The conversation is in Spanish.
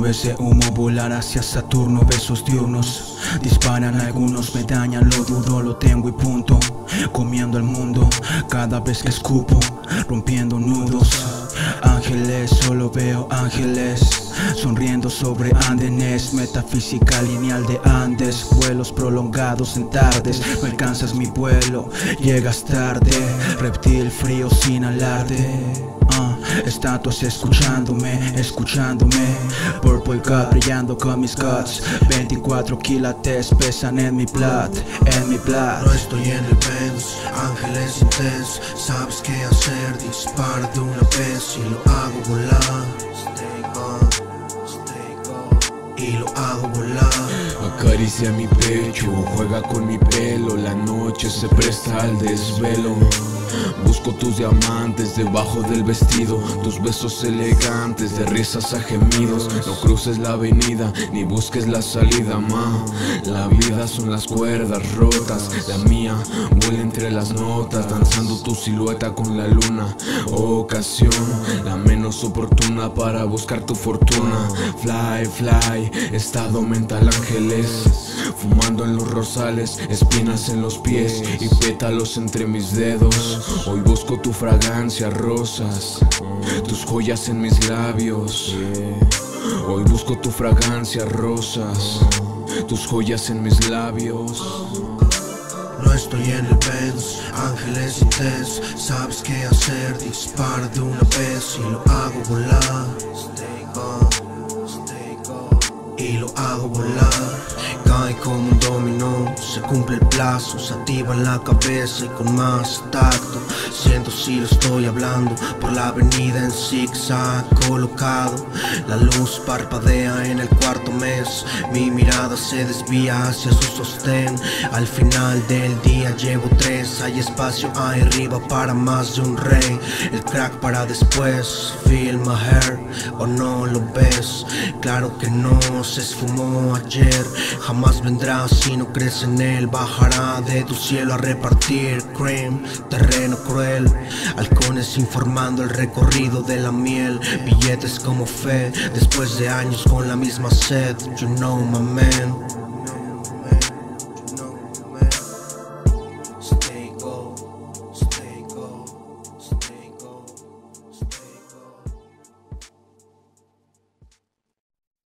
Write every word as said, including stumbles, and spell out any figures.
Nubes de humo volar hacia Saturno, besos diurnos. Disparan algunos, me dañan, lo dudo, lo tengo y punto. Comiendo el mundo cada vez que escupo, rompiendo nudos. Ángeles, solo veo ángeles sonriendo sobre andenes. Metafísica lineal de Andes, vuelos prolongados en tardes. No alcanzas mi vuelo, llegas tarde. Reptil frío sin alarde. Uh, estatuas escuchándome, escuchándome. Purple God brillando con mis guts. Veinticuatro quilates pesan en mi blood, en mi blood. No estoy en el Benz, ángeles intensos. Sabes qué hacer, dispara de una vez y lo hago volar. Stay on, stay on, y lo hago volar. Acaricia mi pecho, juega con mi pelo. La noche se presta al desvelo. Busco tus diamantes debajo del vestido, tus besos elegantes de risas a gemidos. No cruces la avenida ni busques la salida, ma. La vida son las cuerdas rotas, la mía vuela entre las notas, danzando tu silueta con la luna. Ocasión, la menos oportuna para buscar tu fortuna. Fly, fly, estado mental ángeles, fumando en los rosales, espinas en los pies y pétalos entre mis dedos. Hoy busco tu fragancia, rosas, tus joyas en mis labios. Hoy busco tu fragancia, rosas, tus joyas en mis labios. No estoy en el Benz, ángeles intensos. Sabes qué hacer, dispara de una vez y lo hago volar. Stay on, stay on, y lo hago volar. Cae como un dominó, se cumple el plazo, se activa en la cabeza y con más tacto. Siento si lo estoy hablando por la avenida en zigzag colocado. La luz parpadea en el cuarto mes, mi mirada se desvía hacia su sostén. Al final del día llevo tres, hay espacio ahí arriba para más de un rey. El crack para después, feel my hair, o no lo ves. Claro que no, se esfumó ayer. Jamás vendrá si no crees en él. Bajará de tu cielo a repartir cream, terreno cruel. Halcones informando el recorrido de la miel. Billetes como fe, después de años con la misma sed. You know my man.